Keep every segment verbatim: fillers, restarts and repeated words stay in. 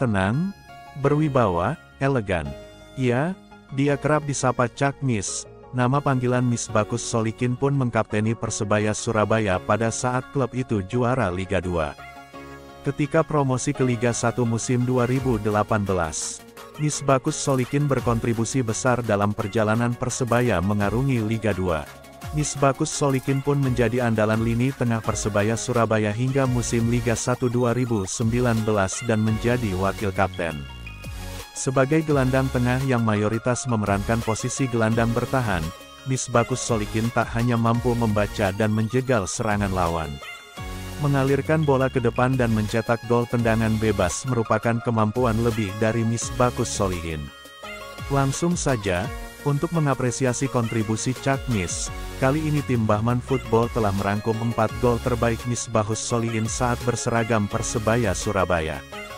tenang, berwibawa, elegan. Ia, dia kerap disapa Cak Mis. Nama panggilan Misbakus Solikin pun mengkapteni Persebaya Surabaya pada saat klub itu juara Liga dua. Ketika promosi ke Liga satu musim dua ribu delapan belas, Misbakus Solikin berkontribusi besar dalam perjalanan Persebaya mengarungi Liga dua. Misbakus Solikin pun menjadi andalan lini tengah Persebaya Surabaya hingga musim Liga satu dua ribu sembilan belas dan menjadi wakil kapten. Sebagai gelandang tengah yang mayoritas memerankan posisi gelandang bertahan, Misbakus Solikin tak hanya mampu membaca dan menjegal serangan lawan. Mengalirkan bola ke depan dan mencetak gol tendangan bebas merupakan kemampuan lebih dari Misbakus Solikin. Langsung saja, untuk mengapresiasi kontribusi Cak Mis, kali ini tim Bahman Football telah merangkum empat gol terbaik Misbakus Solikin saat berseragam Persebaya Surabaya.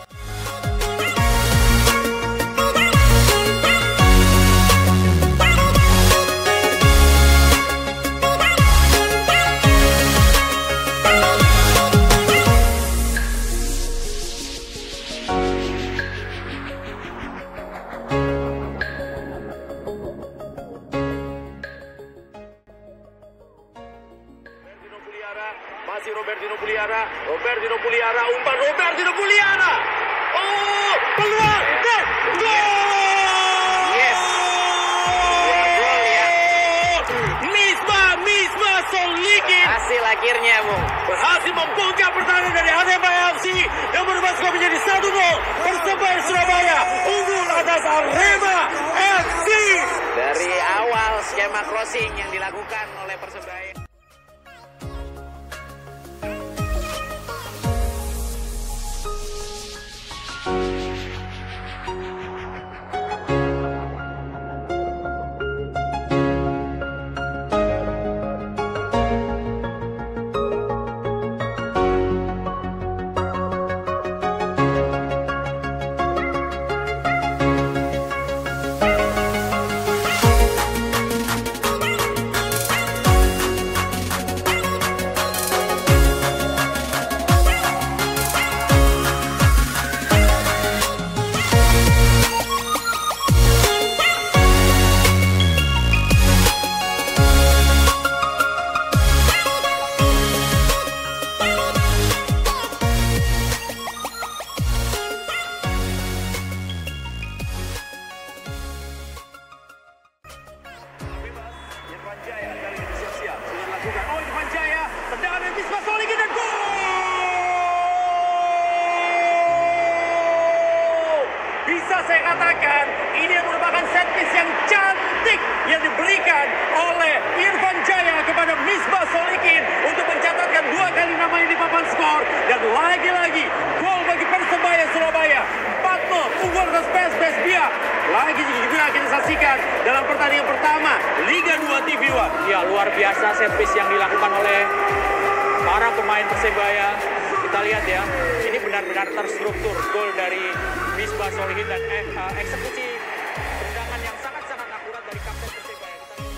Masih Robertino Puliara, Robertino Puliara, umpan Robertino Puliara. Oh, peluang, gol, gol! Yes, gol ya. Misbah, Misbah Solikin Hasil akhirnya, Bung. berhasil membongkar pertahanan dari Arema F C yang berubah skor menjadi satu nol. Persebaya Surabaya unggul atas Arema F C. Dari awal skema crossing yang dilakukan oleh Persebaya. Irfan Jaya kali ini siap-siap sudah lakukan. Oh, Irfan Jaya, tendangan dari Misbah Solikin dan gol! Bisa saya katakan ini merupakan set piece yang cantik yang diberikan oleh Irfan Jaya kepada Misbah Solikin untuk mencatatkan dua kali namanya di papan skor dan lagi-lagi gol bagi Persebaya Surabaya. empat nol unggul atas P S B S Biak. Lagi juga kita saksikan dalam pertandingan pertama Liga dua T V One. Ya, luar biasa set piece yang dilakukan oleh para pemain Persebaya. Kita lihat ya, ini benar-benar terstruktur gol dari Misbah Solikin dan eh, uh, eksekusi tendangan yang sangat-sangat akurat dari kapten Persebaya. Kita lihat.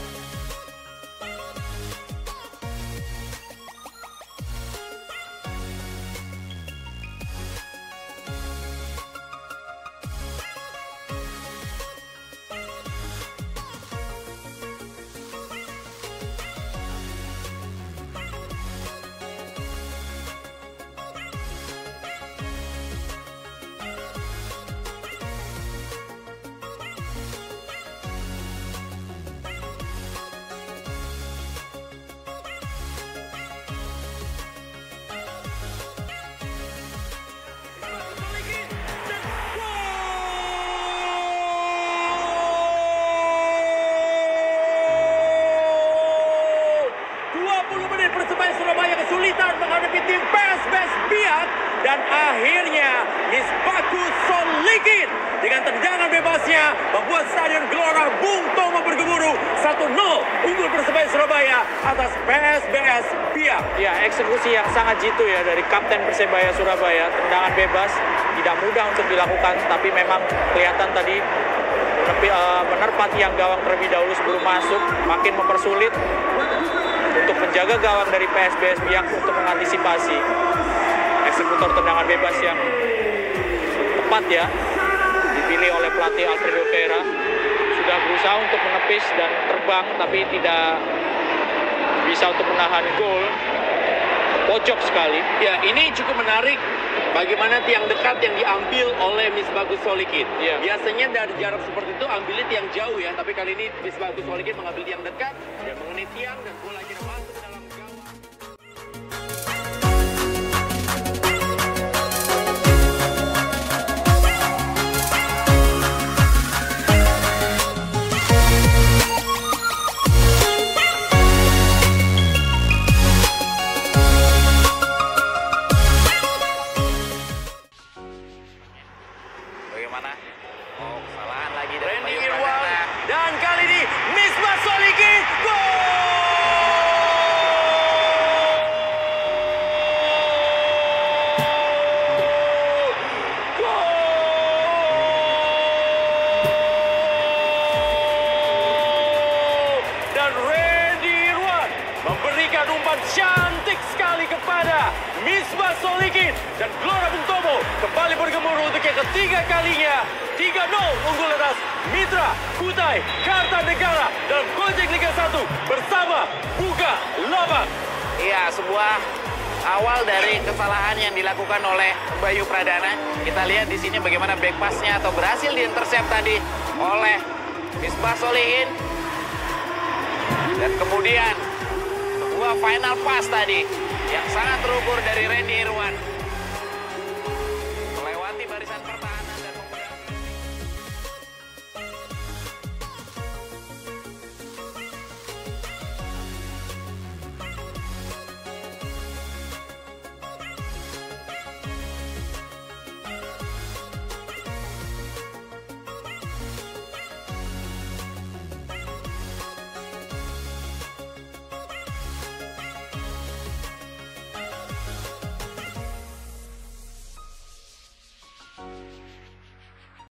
Persebaya Surabaya kesulitan menghadapi tim P S B S Biak dan akhirnya Misbakus Solikin dengan tendangan bebasnya membuat Stadion Gelora Bung Tomo bergemuruh satu nol unggul Persebaya Surabaya atas P S B S Biak. Ya, eksekusi yang sangat jitu ya dari kapten Persebaya Surabaya. Tendangan bebas tidak mudah untuk dilakukan, tapi memang kelihatan tadi menerpa tiang gawang terlebih dahulu sebelum masuk, makin mempersulit untuk menjaga gawang dari P S B S Biak untuk mengantisipasi eksekutor tendangan bebas yang tepat ya, dipilih oleh pelatih Alfredo Vera. Sudah berusaha untuk menepis dan terbang, tapi tidak bisa untuk menahan gol. Pojok sekali. Ya, ini cukup menarik bagaimana tiang dekat yang diambil oleh Misbagus Solikin. Ya. Biasanya dari jarak seperti itu ambilnya tiang jauh ya, tapi kali ini Misbagus Solikin mengambil tiang dekat dan mengenai tiang dan bola akhirnya masuk ke dalam gawang. Bagaimana? Oh, kesalahan lagi dari Randy Bayu Irwan Pradana. dan kali ini Misbah Solikin gol! Gol! Dan Randy Irwan memberikan umpan cantik sekali kepada Misbah Solikin, dan Gelora Bung Tomo kembali bergemuruh untuk yang ketiga kalinya. tiga nol unggul atas Mitra Kutai Kartanegara dalam Gojek Liga satu bersama Buka Labak. Iya, sebuah awal dari kesalahan yang dilakukan oleh Bayu Pradana. Kita lihat di sini bagaimana back pass-nya atau berhasil diintercept tadi oleh Misbah Solihin. Dan kemudian sebuah final pass tadi yang sangat terukur dari Randy Irwan.